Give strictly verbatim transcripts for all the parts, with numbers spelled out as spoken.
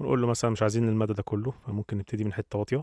ونقول له مثلا مش عايزين المدى ده كله، فممكن نبتدي من حته واطيه.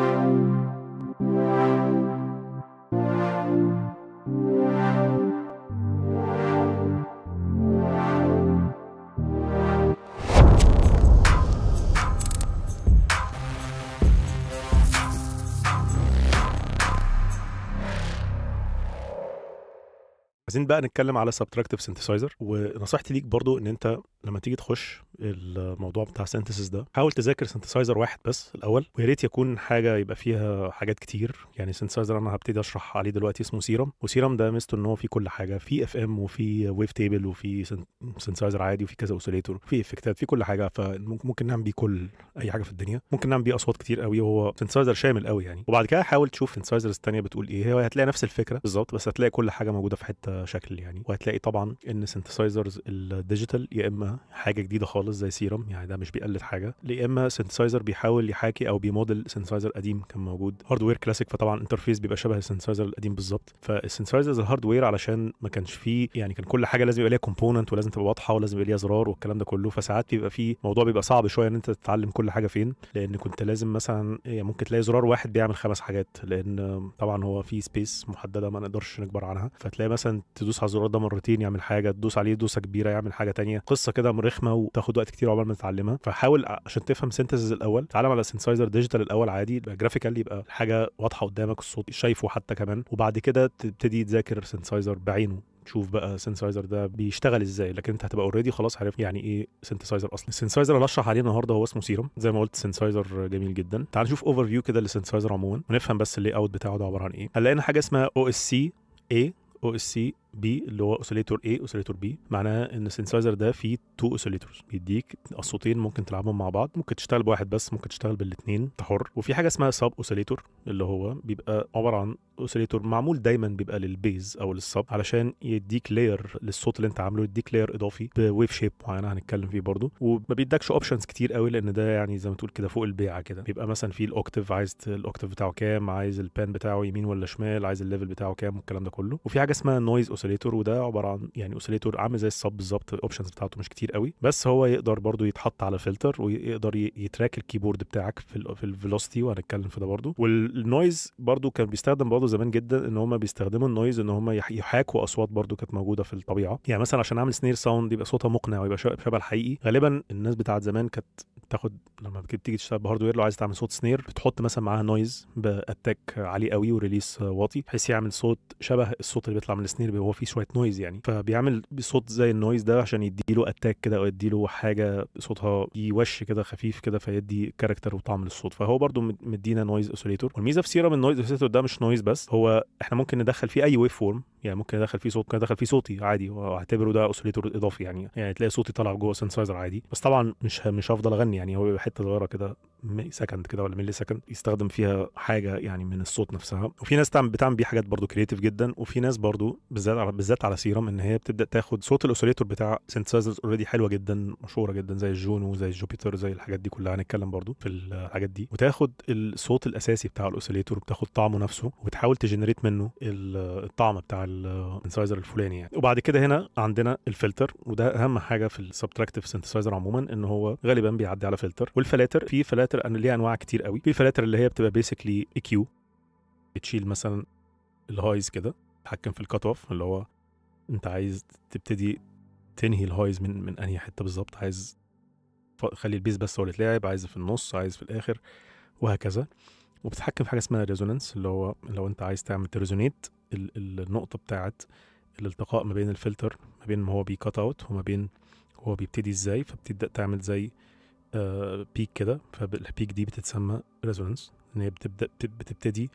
عايزين بقى نتكلم على سبتراكتيف سينثسايزر، ونصيحتي ليك برضو ان انت لما تيجي تخش الموضوع بتاع سينثيسيس ده حاول تذاكر سينثسايزر واحد بس الاول، ويا ريت يكون حاجه يبقى فيها حاجات كتير. يعني سينثسايزر انا هبتدي اشرح عليه دلوقتي اسمه سيرم، وسيرم ده ميزته ان هو فيه كل حاجه، في اف ام وفي ويف تيبل وفي سينثسايزر عادي وفي كذا اوسيليتور، في افكتات، في كل حاجه، فممكن نعمل بيه كل اي حاجه في الدنيا، ممكن نعمل بيه اصوات كتير قوي، وهو سينثسايزر شامل قوي يعني. وبعد كده حاول تشوف سينثسايزرز الثانيه بتقول ايه، هي هتلاقي نفس الفكره بالظبط، بس هتلاقي كل حاجه موجوده في حته شكل يعني. وهتلاقي طبعا ان سينثسايزرز الديجيتال يا اما حاجه جديده خالص زي سيرم، يعني ده مش بيقلد حاجه، يا اما سينثسايزر بيحاول يحاكي او بيموديل سينثسايزر قديم كان موجود هاردوير كلاسيك، فطبعا انترفيس بيبقى شبه السينثسايزر القديم بالظبط. فالسينثسايزرز الهاردوير علشان ما كانش فيه يعني كان كل حاجه لازم يبقى ليها كومبوننت ولازم تبقى واضحه ولازم يبقى ليها زرار والكلام ده كله، فساعات بيبقى فيه موضوع بيبقى صعب شويه ان انت تتعلم كل حاجه فين، لان كنت لازم مثلا يعني ممكن تلاقي زرار واحد بيعمل خمس حاجات، لان طبعا هو في سبيس محدده ما نقدرش نكبر عنها، فتلاقي مثلا تدوس على الزرار ده مرتين يعمل حاجه، تدوس عليه دوسه كبيره يعمل حاجه تانية، قصه كده رخمه وتاخد وقت كتير عقبال ما تتعلمها. فحاول عشان تفهم سينثيسيس الاول تعلم على سينثسايزر ديجيتال الاول عادي، يبقى جرافيكال، يبقى حاجه واضحه قدامك، الصوت شايفه حتى كمان، وبعد كده تبتدي تذاكر سينثسايزر بعينه، تشوف بقى السينثسايزر ده بيشتغل ازاي، لكن انت هتبقى اوريدي خلاص عارف يعني ايه سينثسايزر اصلا. السينثسايزر اللي هشرح عليه النهارده هو اسمه سيرم، زي ما قلت سينثسايزر جميل جدا. تعال نشوف اوفر فيو كده للسينثسايزر عموما ونفهم بس اللي اوت بتاعه ده عباره عن ايه. هنلاقي حاجه اسمها او اس سي اي، او اس سي بي اللي هو اوسيليتور A اوسيليتور B، معناه ان السينثسايزر ده فيه تو اوسيليتورز، بيديك الصوتين ممكن تلعبهم مع بعض، ممكن تشتغل بواحد بس، ممكن تشتغل بالاثنين، انت حر. وفي حاجه اسمها سب اوسيليتور اللي هو بيبقى عباره عن اوسيليتور معمول دايما بيبقى للبيز او للسب علشان يديك لاير للصوت اللي انت عامله، يديك لاير اضافي بويف شيب معينه هنتكلم فيه برضو، وما بيدكش اوبشنز كتير قوي لان ده يعني زي ما تقول كده فوق البيعه كده. بيبقى مثلا في الاوكتيف، عايز الاوكتيف بتاعه كام، عايز البان بتاعه يمين ولا شمال، عايز الليفل بتاعه كام والكلام ده كله. وفي حاجه اسمها نويز اوسيليتور، وده عباره عن يعني اوسيليتور عامل زي السب بالظبط، الاوبشنز بتاعته مش كتير قوي، بس هو يقدر برضو يتحط على فلتر ويقدر يتراك الكيبورد بتاعك في ال في الفيلوسيتي، وهنتكلم في ده برضو. والنويز برضو كان بيستخدم برضو زمان جدا ان هم بيستخدموا النويز ان هم يحاكوا اصوات برضو كانت موجوده في الطبيعه، يعني مثلا عشان اعمل سنير ساوند يبقى صوتها مقنع ويبقى شبه الحقيقي. غالبا الناس بتاعت زمان كانت تاخد لما بتيجي تشتغل بهاردوير لو عايز تعمل صوت سنير بتحط مثلا معاها نويز باتاك عالي قوي وريليس واطي بحيث يعمل صوت شبه الصوت اللي بيطلع من السنير، هو فيه شويه نويز يعني، فبيعمل صوت زي النويز ده عشان يديله اتاك كده او يديله حاجه صوتها يوش كده خفيف كده فيدي كاركتر وطعم للصوت. فهو برضو مدينا نويز اوسيليتور. والميزه في سيرم النويز اوسيليتور ده مش نويز بس، هو احنا ممكن ندخل فيه اي ويف فورم، يعني ممكن ندخل فيه صوت، ممكن ندخل فيه صوتي عادي واعتبره ده اوسيليتور اضافي يعني، يعني تلاقي صوتي طالع جوه سينثسايزر عادي، بس طبعا مش مش هفضل اغني يعني، هو حته صغيره كده سكند كده ولا ملي سكند يستخدم فيها حاجه يعني من الصوت نفسها. وفي ناس تعمل بتعمل بيه حاجات برضو كرييتيف جدا، وفي ناس برضو بالذات على بالذات على سيرم ان هي بتبدا تاخد صوت الاوسيليتور بتاع سينثسايزرز اوريدي حلوه جدا مشهوره جدا زي الجونو زي الجوبيتر زي الحاجات دي كلها، هنتكلم برضو في الحاجات دي، وتاخد الصوت الاساسي بتاع الاوسيليتور وبتاخد طعمه نفسه وبتحاول تجنريت منه الطعم بتاع السينثسايزر الفلاني يعني. وبعد كده هنا عندنا الفلتر، وده اهم حاجه في السبتراكتيف سينثسايزر عموما ان هو غالبا بيعدي على فلتر. والفلاتر في فلاتر انا ليها انواع كتير قوي، في فلاتر اللي هي بتبقى بيسكلي اي كيو، بتشيل مثلا الهايز كده، تتحكم في الكات اوف اللي هو انت عايز تبتدي تنهي الهايز من من انهي حته بالظبط، عايز خلي البيس بس هو اللي يتلعب، عايز في النص، عايز في الاخر، وهكذا. وبتتحكم في حاجه اسمها ريزونانس اللي هو لو انت عايز تعمل تريزونيت النقطه بتاعه الالتقاء ما بين الفلتر ما بين ما هو بيكات اوت وما بين هو بيبتدي ازاي، فبتبدا تعمل زي آه بيك كده، فالبيك دي بتتسمى ريزونانس، ان هي بتبدا بتبتدي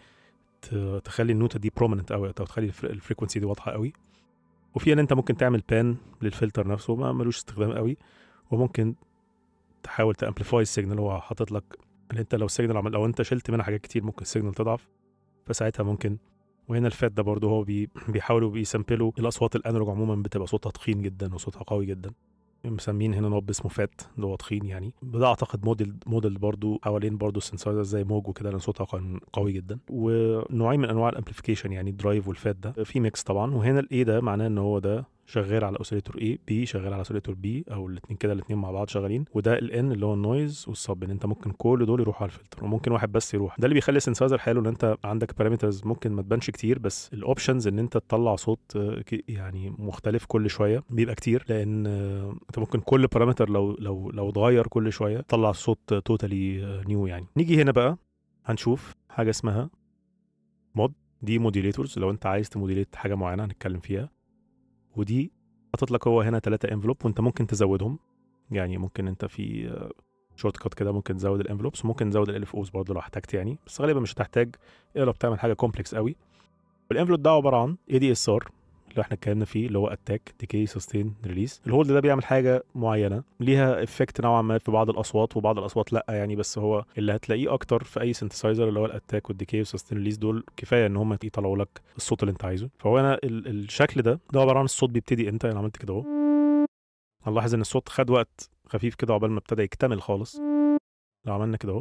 تخلي النوتة دي بروميننت قوي او تخلي الفريكونسي دي واضحه قوي. وفي ان انت ممكن تعمل بان للفلتر نفسه ما ملوش استخدام قوي، وممكن تحاول تامبليفاي السيجنال، هو حاطط لك ان انت لو السيجنال عمل لو انت شلت منها حاجات كتير ممكن السيجنال تضعف، فساعتها ممكن. وهنا الفات ده برضه هو بي بيحاولوا بيسامبلوا الاصوات الانالوج عموما بتبقى صوتها تخين جدا وصوتها قوي جدا، مسمين هنا نوب اسمه فات اللي هو تخين يعني. ده اعتقد موديل موديل برضو حوالين برضو السنسايزر زي موج وكده لان صوتها كان قوي جدا. ونوعين من انواع الامبليفيكيشن يعني درايف والفات ده في ميكس طبعا. وهنا الاي ده معناه ان هو ده شغال على اوسيليتور A، B شغال على اوسيليتور B، او الاثنين كده الاثنين مع بعض شغالين، وده ال N اللي هو النويز والصب، ان انت ممكن كل دول يروحوا على الفلتر وممكن واحد بس يروح. ده اللي بيخلي السنسايزر حلو، ان انت عندك بارامترز ممكن ما تبانش كتير، بس الاوبشنز ان انت تطلع صوت يعني مختلف كل شويه بيبقى كتير، لان انت ممكن كل بارامتر لو لو لو اتغير كل شويه تطلع صوت توتالي نيو يعني. نيجي هنا بقى هنشوف حاجه اسمها مود، دي موديليتورز لو انت عايز تموديليت حاجه معينه هنتكلم فيها، ودي حاطط لك هو هنا ثلاثة انفلوب وانت ممكن تزودهم، يعني ممكن انت في شورت كات كده ممكن تزود الانفلوبس وممكن تزود ال اف اوز برضه لو احتجت يعني، بس غالبا مش هتحتاج الا لو بتعمل حاجه كومبلكس قوي. الانفلوب ده عباره عن اي دي اس ار اللي احنا اتكلمنا فيه، اللي هو اتاك ديكي سستين ريليس. الهولد ده بيعمل حاجه معينه ليها افكت نوعا ما في بعض الاصوات وبعض الاصوات لا يعني، بس هو اللي هتلاقيه اكتر في اي سنتسايزر اللي هو الاتاك والديكي والسستين ريليس، دول كفايه ان هم يطلعوا لك الصوت اللي انت عايزه. فهو انا ال- الشكل ده ده عباره عن الصوت بيبتدي امتى. انا عملت كده اهو، هنلاحظ ان الصوت خد وقت خفيف كده عقبال ما ابتدى يكتمل خالص. لو عملنا كده اهو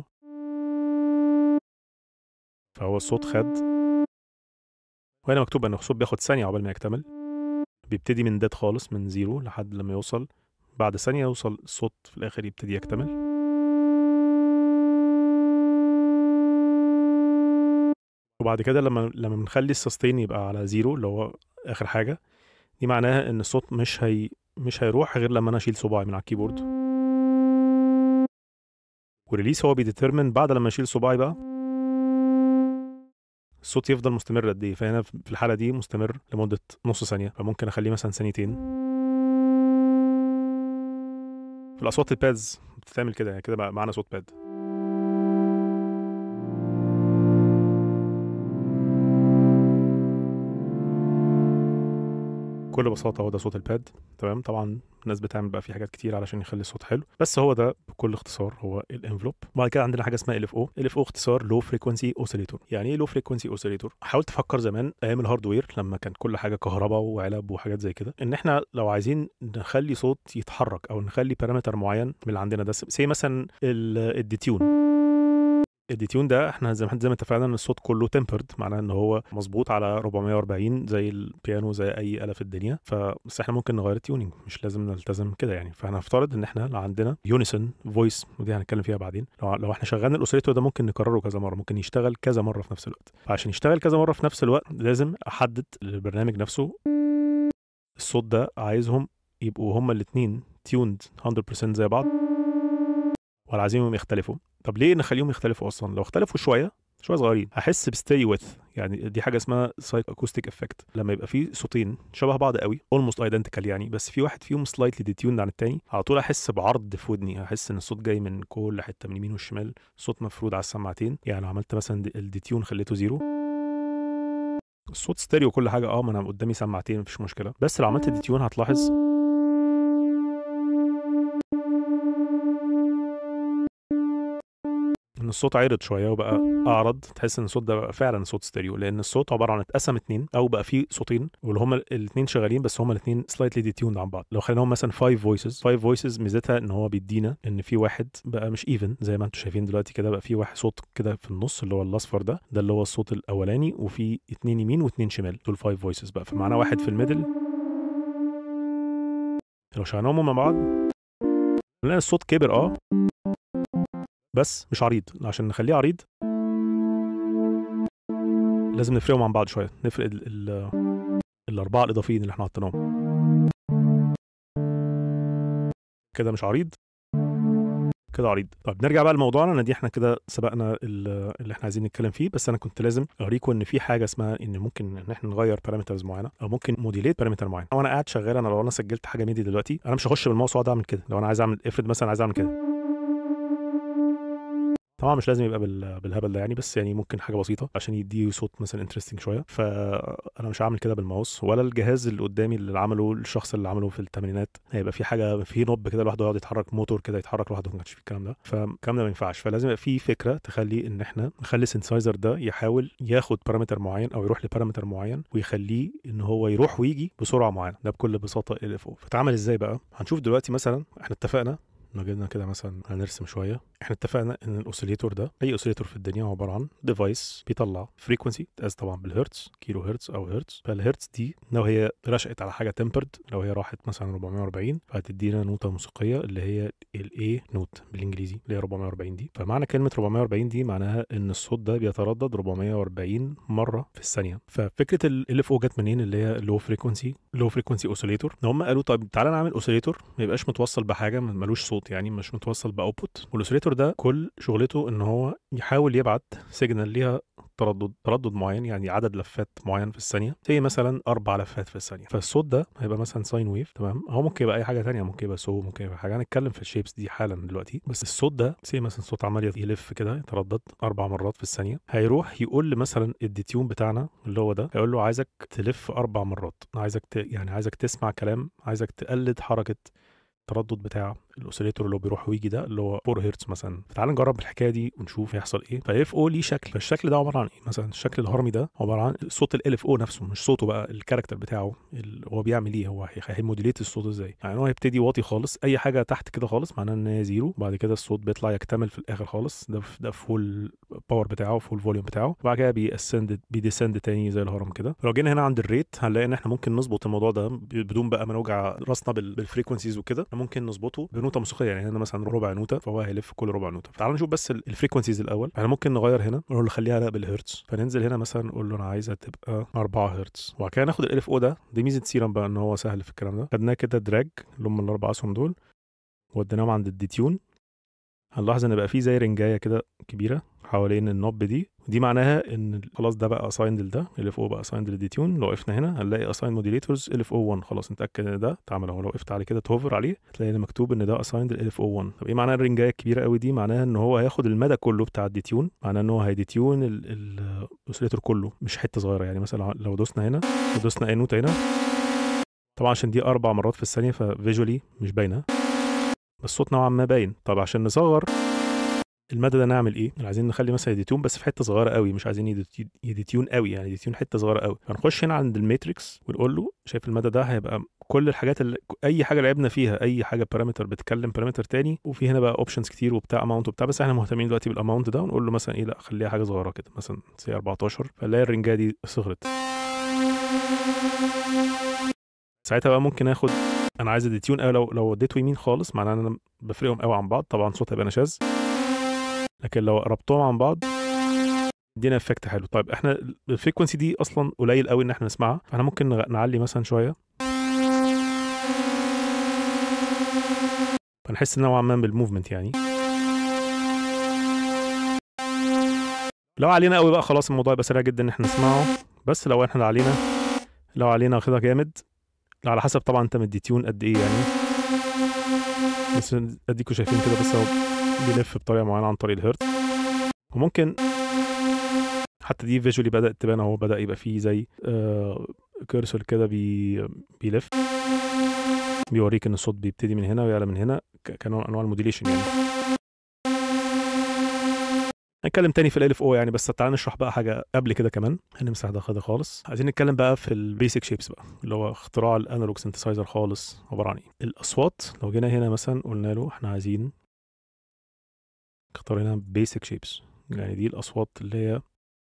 فهو الصوت خد، وهنا مكتوب ان الصوت بياخد ثانيه عقبال ما يكتمل، بيبتدي من ديد خالص من زيرو لحد لما يوصل بعد ثانيه يوصل الصوت في الاخر يبتدي يكتمل. وبعد كده لما لما بنخلي السستين يبقى على زيرو اللي هو اخر حاجه، دي معناها ان الصوت مش هي مش هيروح غير لما انا اشيل صباعي من على الكيبورد. والريليس هو بيديترمن بعد لما اشيل صباعي بقى الصوت يفضل مستمر قد ايه. فهنا في الحاله دي مستمر لمده نص ثانيه، فممكن اخليه مثلا ثانيتين. في الاصوات البادز بتتعمل كده، يعني كده بقى معانا صوت باد. بكل بساطه هو ده صوت الباد، تمام. طبعا الناس بتعمل بقى في حاجات كتير علشان يخلي الصوت حلو، بس هو ده بكل اختصار هو الانفلوب. بعد كده عندنا حاجه اسمها ال اف او. ال اف او اختصار لو فريكوينسي اوسيليتور. يعني ايه لو فريكوينسي اوسيليتور؟ حاولت افكر زمان ايام الهاردوير لما كان كل حاجه كهرباء وعلب وحاجات زي كده، ان احنا لو عايزين نخلي صوت يتحرك او نخلي بارامتر معين من اللي عندنا ده، زي مثلا الديتيون. الديتيون ده احنا زي ما زي ما اتفقنا ان الصوت كله تمبرد، معناه ان هو مظبوط على أربعمية وأربعين زي البيانو زي اي آلة في الدنيا. فبس احنا ممكن نغير التيونينج، مش لازم نلتزم كده يعني. فهنفترض ان احنا لو عندنا يونيسون فويس، ودي هنتكلم فيها بعدين، لو, لو احنا شغلنا الاوسيليتور ده ممكن نكرره كذا مره، ممكن يشتغل كذا مره في نفس الوقت. فعشان يشتغل كذا مره في نفس الوقت لازم احدد للبرنامج نفسه الصوت ده عايزهم يبقوا هما الاثنين تيوند مية بالمية زي بعض ولا عايزينهم يختلفوا. طب ليه نخليهم يختلفوا اصلا؟ لو اختلفوا شويه شويه صغيرين هحس بستيريو ويث، يعني دي حاجه اسمها سايك اكوستيك افكت. لما يبقى في صوتين شبه بعض قوي اولموست ايدنتيكال يعني، بس في واحد فيهم سلايتلي ديتيوند عن التاني، على طول احس بعرض في ودني، احس ان الصوت جاي من كل حته من اليمين والشمال، صوت مفروض على السماعتين. يعني لو عملت مثلا الديتيون خليته زيرو الصوت ستيريو كل حاجه، اه ما انا قدامي سماعتين مفيش مشكله. بس لو عملت الديتيون هتلاحظ ان الصوت عرض شويه وبقى اعرض، تحس ان الصوت ده بقى فعلا صوت ستيريو، لان الصوت عباره عن اتقسم اتنين او بقى فيه صوتين واللي هما الاثنين شغالين بس هما الاثنين سلايتلي ديتيوند عن بعض. لو خليناهم مثلا خمس فويسز، خمس فويسز ميزتها ان هو بيدينا ان في واحد بقى مش ايفن زي ما انتم شايفين دلوقتي كده، بقى في واحد صوت كده في النص اللي هو الاصفر ده ده اللي هو الصوت الاولاني، وفي اتنين يمين واتنين شمال، دول خمس فويسز بقى، فمعناه واحد في الميدل. لو شغلناهم مع بعض نلاقي الصوت كبر اه بس مش عريض. عشان نخليه عريض لازم نفرقهم عن بعض شويه، نفرق ال ال الاربعه الاضافيين اللي احنا حطيناهم. كده مش عريض، كده عريض. طب نرجع بقى لموضوعنا، انا دي احنا كده سبقنا اللي احنا عايزين نتكلم فيه، بس انا كنت لازم اوريكم ان في حاجه اسمها ان ممكن ان احنا نغير بارامترز معينه او ممكن موديليت بارامتر معين. وانا قاعد شغال، انا لو انا سجلت حاجه ميدي دلوقتي انا مش هخش بالماوس واقعد اعمل كده. لو انا عايز اعمل افرض مثلا عايز اعمل كده، طبعا مش لازم يبقى بالهبل ده يعني، بس يعني ممكن حاجه بسيطه عشان يديه صوت مثلا انترستنج شويه. فانا مش هعمل كده بالماوس ولا الجهاز اللي قدامي اللي عمله الشخص اللي عمله في الثمانينات، هيبقى في حاجه في نوب كده لوحده يقعد يتحرك، موتور كده يتحرك لوحده، ما كانش في الكلام ده. فالكلام ده ما ينفعش. فلازم يبقى في فكره تخلي ان احنا نخلي السنسايزر ده يحاول ياخد بارامتر معين او يروح لبارامتر معين ويخليه ان هو يروح ويجي بسرعه معينه. ده بكل بساطه ال اف او. فتعمل ازاي بقى؟ هنشوف دلوقتي. مثلا احنا اتفقنا لو جبنا كده مثلا هنرسم شويه، احنا اتفقنا ان الاوسيليتور ده، اي اوسيليتور في الدنيا، هو عباره عن ديفايس بيطلع فريكونسي تقاس طبعا بالهرتز، كيلو هرتز او هرتز. فالهرتز دي لو هي رشقت على حاجه تمبرد، لو هي راحت مثلا أربعمية وأربعين، فهتدينا نوته موسيقيه اللي هي الاي نوت بالانجليزي اللي هي أربعمية وأربعين دي. فمعنى كلمه أربعمية وأربعين دي معناها ان الصوت ده بيتردد أربعمية وأربعين مره في الثانيه. ففكره ال اف او جت منين؟ اللي هي لو فريكونسي لو فريكونسي اوسيليتور. هم قالوا طب تعالى نعمل اوسيليتور ما يبقاش متوصل بحاجه، ملوش صوت يعني، مش متوصل باوتبوت. والاوسيليتور ده كل شغلته ان هو يحاول يبعت سيجنال ليها تردد تردد معين، يعني عدد لفات معين في الثانيه، زي مثلا اربع لفات في الثانيه. فالصوت ده هيبقى مثلا ساين ويف، تمام؟ هو ممكن يبقى اي حاجه ثانيه، ممكن يبقى سو، ممكن يبقى حاجه، هنتكلم في الشيبس دي حالا دلوقتي. بس الصوت ده زي مثلا صوت عمال يلف كده، يتردد اربع مرات في الثانيه، هيروح يقول مثلا الديتيون بتاعنا اللي هو ده، هيقول له عايزك تلف اربع مرات، عايزك ت... يعني عايزك تسمع كلام، عايزك تقلد حركه التردد بتاع الاوسيليتور اللي هو بيروح ويجي ده اللي هو أربعة هرتز مثلا. فتعال نجرب الحكايه دي ونشوف هيحصل ايه. فاف او ليه شكل، فالشكل ده عباره عن ايه؟ مثلا الشكل الهرمي ده عباره عن صوت الالف او نفسه، مش صوته بقى، الكاركتر بتاعه اللي هو بيعمل ايه، هو هيموديليت الصوت ازاي. يعني هو هيبتدي واطي خالص، اي حاجه تحت كده خالص معناه ان هي زيرو، وبعد كده الصوت بيطلع يكتمل في الاخر خالص، ده ده فول باور بتاعه، فول فوليوم بتاعه، وبعد كده بيأسند بيديسند تاني زي الهرم كده. لو جينا هنا عند الريت هنلاقي ان احنا ممكن نظبط الموضوع ده بدون بقى ما نوجع راسنا بالفريكونسيز وكده، ممكن نظبطه بنوته موسيقيه. يعني هنا مثلا ربع نوته، فهو هيلف كل ربع نوته. فتعالوا نشوف بس الفريكونسيز الاول. احنا ممكن نغير هنا، نقول له خليها لا بالهرتز، فننزل هنا مثلا نقول له انا عايزها تبقى أربعة هرتز، وبعد كده ناخد الالف او ده، دي ميزه سيرم بقى ان هو سهل في الكلام ده. خدناه كده دراج اللي هم الاربع اسهم دول، وديناهم عند الديتيون. هنلاحظ ان بقى فيه زي رنجايه كده كبيره حوالين النوب دي، ودي معناها ان خلاص ده بقى اسايند لده، الف او بقى اسايند للديتيون. لو وقفنا هنا هنلاقي اساين موديليتورز الف او واحد، خلاص نتاكد ان ده اتعمل اهو. لو وقفت عليه كده توفر عليه هتلاقي هنا مكتوب ان ده اسايند الف او واحد. طب ايه معنى الرنجايه الكبيره قوي دي؟ معناها ان هو هياخد المدى كله بتاع الديتيون، معناه ان هو هيديتيون الاوسيليتور كله، مش حته صغيره. يعني مثلا لو دوسنا هنا ودوسنا اي نوته هنا، طبعا عشان دي اربع مرات في الثانيه ففيجولي مش باينه، بس صوت نوعا ما باين. طب عشان نصغر المدى ده نعمل ايه؟ عايزين نخلي مثلا يديتيون بس في حته صغيره قوي، مش عايزين يديتيون قوي، يعني يديتيون حته صغيره قوي. فنخش هنا عند الماتريكس ونقول له شايف المدى ده هيبقى كل الحاجات اللي اي حاجه لعبنا فيها، اي حاجه بارامتر بتكلم بارامتر تاني، وفي هنا بقى اوبشنز كتير وبتاع اماونت وبتاع، بس احنا مهتمين دلوقتي بالاماونت ده، ونقول له مثلا ايه، لا خليها حاجه صغيره كده مثلا زي أربعتاشر، فنلاقي الرنجه دي صغرت. ساعتها بقى ممكن اخد، انا عايز الديتيون قوي، لو لو وديته يمين خالص معناه ان انا بفرقهم قوي عن بعض، طبعا صوت هيبقى نشاز، لكن لو قربتهم عن بعض ادينا افكت حلو. طيب احنا الفريكونسي دي اصلا قليل قوي ان احنا نسمعها، فاحنا ممكن نعلي مثلا شويه، فنحس نوعا ما بالموفمنت يعني. لو علينا قوي بقى خلاص الموضوع يبقى سريع جدا ان احنا نسمعه، بس لو احنا علينا لو علينا واخدها جامد، على حسب طبعا انت مديتيون قد ايه يعني، بس اديكوا شايفين كده، بس هو بيلف بطريقه معينه عن طريق الهرتز. وممكن حتى دي فيجولي بدات تبان اهو، بدا يبقى فيه زي آه كيرسور كده بي بيلف، بيوريك ان الصوت بيبتدي من هنا ويعلى من هنا، كنوع من انواع الموديليشن يعني. هنتكلم تاني في الالف او يعني، بس تعالى نشرح بقى حاجه قبل كده كمان. هنمسح ده كده خالص، عايزين نتكلم بقى في البيسك شيبس بقى، اللي هو اختراع الانالوج سنتسايزر خالص. عباره عن ايه الاصوات؟ لو جينا هنا مثلا قلنا له احنا عايزين اختار هنا بيسك شيبس، يعني دي الاصوات اللي هي،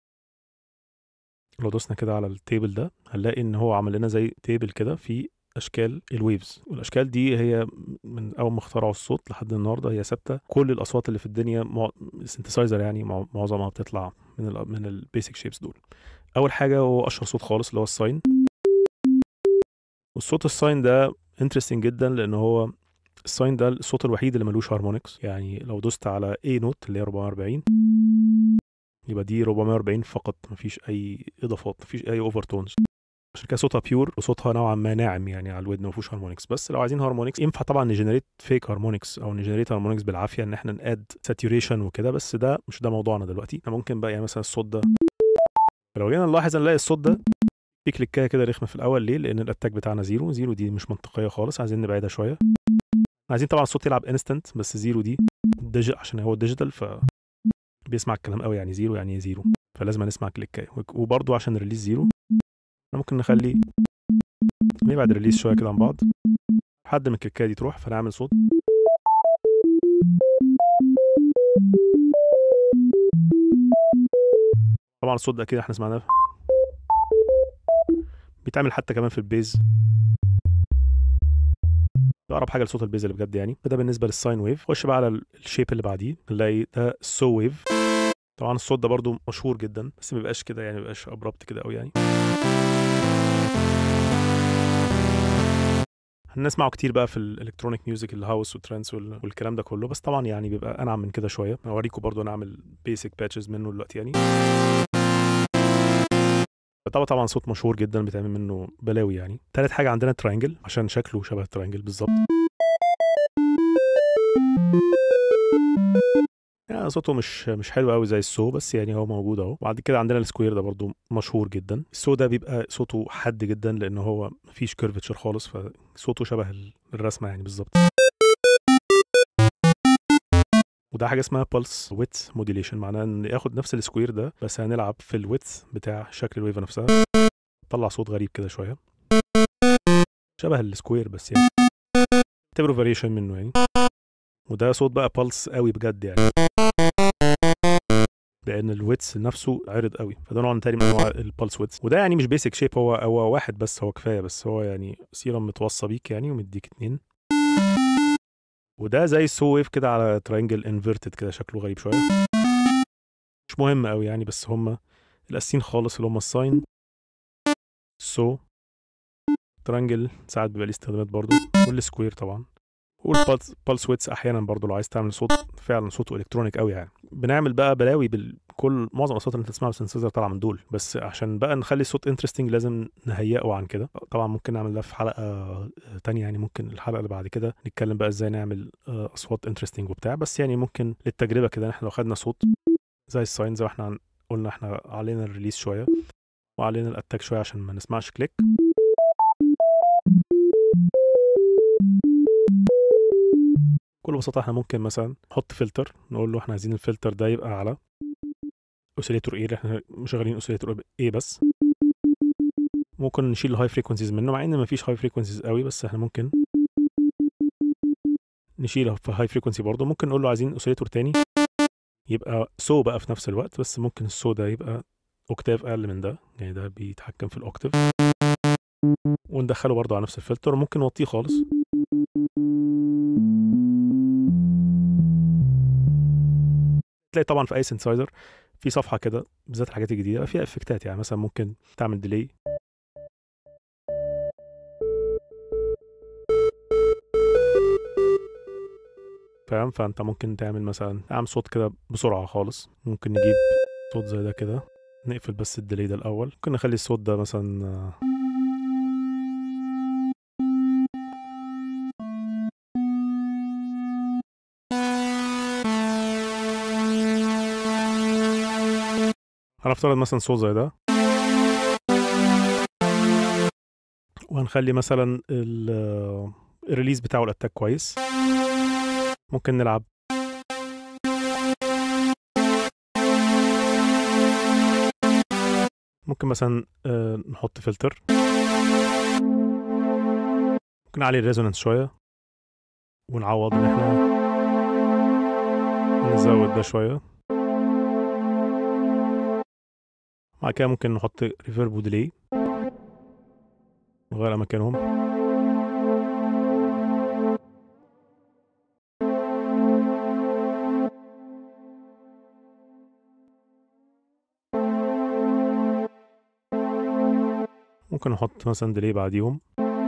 لو دوسنا كده على التيبل ده هنلاقي ان هو عمل لنا زي تيبل كده في اشكال الويفز، والاشكال دي هي من اول ما اخترعوا الصوت لحد النهارده هي ثابته. كل الاصوات اللي في الدنيا مع... سنتسايزر يعني معظمها بتطلع من ال من البيسك شيبس دول. اول حاجه هو اشهر صوت خالص اللي هو الساين، والصوت الساين ده انترستنج جدا لان هو الساين ده الصوت الوحيد اللي ملوش هارمونكس. يعني لو دوست على اي نوت اللي هي أربعمية وأربعين يبقى دي أربعمية وأربعين فقط، مفيش اي اضافات، مفيش اي اوفر تونز، عشان كده صوتها بيور وصوتها نوعا ما ناعم يعني على الودن، ما فيهوش هارمونكس. بس لو عايزين هارمونكس ينفع طبعا نجنريت فيك هارمونكس او نجنريت هارمونكس بالعافيه، ان احنا ناد ساتوريشن وكده، بس ده مش ده موضوعنا دلوقتي. احنا ممكن بقى يعني مثلا الصوت ده، لو جينا نلاحظ نلاقي الصوت ده في كليكايه كده رخمه في الاول. ليه؟ لان الاتاك بتاعنا زيرو، زيرو دي مش منطقيه خالص، عايزين نبعدها شويه. عايزين طبعا الصوت يلعب انستنت، بس زيرو دي ديجيتال عشان هو ديجيتال ف بيسمع الكلام قوي، يعني زيرو يعني ايه زيرو، فلازم نسمع كليكايه. وبرده عشان ريليز زيرو ممكن نخلي نبعد ريليز شويه كده عن بعض لحد ما الكليكايه دي تروح، فنعمل صوت طبعا الصوت ده اكيد احنا سمعناه بيتعمل حتى كمان في البيز، اقرب حاجه لصوت البيز اللي بجد يعني. فده بالنسبه للساين ويف. خش بقى على الشيب اللي بعديه، نلاقي ده السو ويف. طبعا الصوت ده برضو مشهور جدا، بس ما بيبقاش كده يعني، ما بيبقاش ابربت كده قوي يعني. هنسمعه كتير بقى في الالكترونيك ميوزك، الهاوس والترانس والكلام ده كله، بس طبعا يعني بيبقى انعم من كده شويه. هوريكم برضو نعمل بيسك باتشز منه دلوقتي يعني. طبعا طبعا صوت مشهور جدا بيتعمل منه بلاوي يعني. تالت حاجه عندنا ترينجل، عشان شكله شبه الترينجل بالظبط. يعني صوته مش مش حلو قوي زي السو، بس يعني هو موجود اهو. وبعد كده عندنا السكوير، ده برضو مشهور جدا. السو ده بيبقى صوته حاد جدا، لان هو مفيش كيرفتشر خالص، فصوته شبه الرسمه يعني بالظبط. وده حاجه اسمها pulse width modulation، معناه ان ياخد نفس السكوير ده بس هنلعب في الويدث بتاع شكل الويفه نفسها، طلع صوت غريب كده شويه شبه السكوير بس يعني، اعتبره فاريشن منه يعني. وده صوت بقى pulse قوي بجد يعني، لان الويتس نفسه عرض قوي، فده نوع تاني من انواع البلس ويتس. وده يعني مش بيسك شيب، هو هو واحد بس، هو كفايه، بس هو يعني سيرم متوصى بيك يعني ومديك اتنين. وده زي السو ويف كده على ترينجل انفيرتد كده، شكله غريب شويه، مش مهم قوي يعني. بس هم الاساسيين خالص اللي هم الساين، السو، ترينجل ساعات بيبقى ليه استخدامات برضه، والسكوير طبعا، والبلس بلس ويتس احيانا برضو لو عايز تعمل صوت فعلا صوته الكترونيك قوي يعني. بنعمل بقى بلاوي بكل معظم الاصوات اللي انت تسمعها بالسنسيزر طالعه من دول، بس عشان بقى نخلي الصوت انترستنج لازم نهيئه عن كده. طبعا ممكن نعمل ده في حلقه تانية يعني، ممكن الحلقه اللي بعد كده نتكلم بقى ازاي نعمل اصوات انترستنج وبتاع. بس يعني ممكن للتجربه كده، احنا لو خدنا صوت زي الساين، زي ما احنا قلنا احنا علينا الريليس شويه وعلينا الاتاك شويه عشان ما نسمعش كليك. بكل بساطة احنا ممكن مثلا نحط فلتر، نقول له احنا عايزين الفلتر ده يبقى على اوسيليتور ايه، احنا مشغلين اوسيليتور ايه بس. ممكن نشيل الهاي فريكونسيز منه، مع ان مفيش هاي فريكونسيز قوي، بس احنا ممكن نشيله في هاي فريكونسي برضه. ممكن نقول له عايزين اوسيليتور تاني يبقى سو بقى في نفس الوقت، بس ممكن السو ده يبقى اوكتاف اقل من ده يعني، ده بيتحكم في الاوكتاف، وندخله برضه على نفس الفلتر. ممكن نوطيه خالص. تلاقي طبعا في اي سنسايزر في صفحه كده، بالذات الحاجات الجديده فيها افكتات يعني، مثلا ممكن تعمل ديلي، فاهم؟ فانت ممكن تعمل مثلا اعمل صوت كده بسرعه خالص، ممكن نجيب صوت زي ده كده، نقفل بس الديلي ده الاول. ممكن نخلي الصوت ده مثلا هنفترض مثلا صوت زي ده، وهنخلي مثلا الريليز بتاعه الاتاك كويس. ممكن نلعب ممكن مثلا نحط فلتر، ممكن نعلي الريزونانس شويه، ونعوض ان احنا نزود ده شويه. بعد كده ممكن نحط ريفيرب وديلي نغير اماكنهم. ممكن نحط مثلا ديلي بعديهم.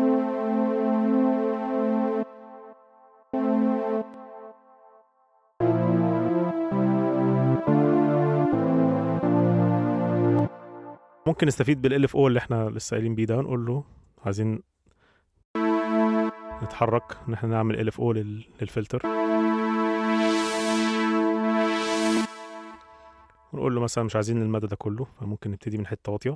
ممكن نستفيد بالال اف او اللي احنا لسه قايلين بيه ده، نقول له عايزين نتحرك ان احنا نعمل ال اف او للفلتر، ونقول له مثلا مش عايزين المدى ده كله، فممكن نبتدي من حته واطيه.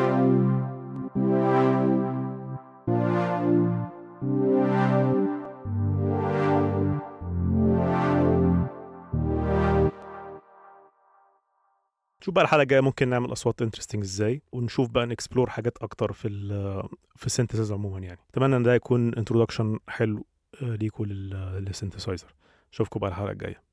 نشوف بقى الحلقه الجايه ممكن نعمل اصوات انترستنج ازاي، ونشوف بقى نكسبلور حاجات اكتر في ال في السينثيسيز عموما يعني. اتمنى ان ده يكون انترودكشن حلو ليكوا للسينثيسايزر. اشوفكم بقى الحلقه الجايه.